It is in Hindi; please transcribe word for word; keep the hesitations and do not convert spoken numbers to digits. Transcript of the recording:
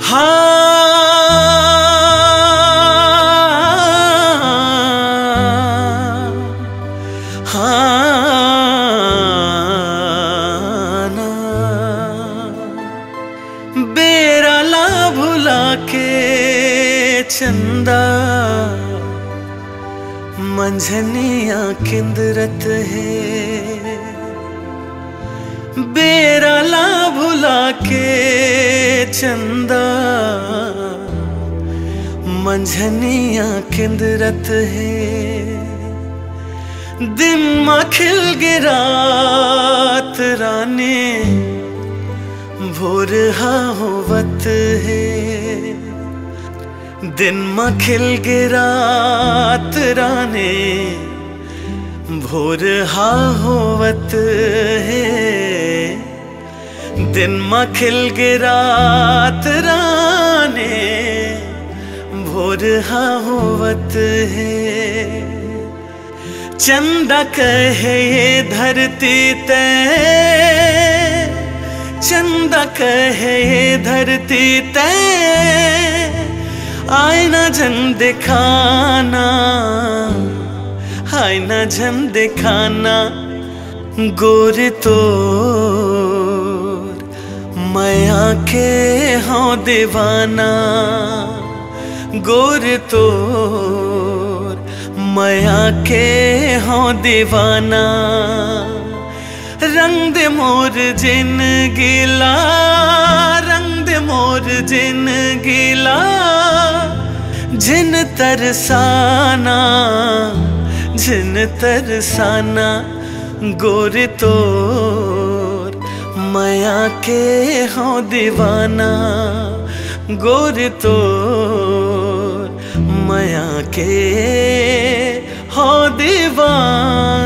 बेरा ला भुला के चंदा मंझनिया किंदरत है। बेरा ला भुला के चंदा मंझनिया किंदरत है। दिन माँ खिल गे रात रानी भोर हा होवत है। दिन माँ खिल गे रात रानी भोर हा होवत है। दिन माँ खिल गे रात रानी भोर हा होवत है। चंदा कहे ये धरती ते, चंदा कहे ये धरती ते, आईना झन दिखाना, आईना झन दिखाना। गोरी तोर मैं के हाँ दीवाना। गोरी तोर मैं के हाँ दीवाना। रंग दे मोर जिन गिला, रंग दे मोर जिन गिला, जिन तरसाना, जिन तरसाना। गोरी तोर माया के हाँ दीवाना। गोरी तोर माया के हाँ दीवाना।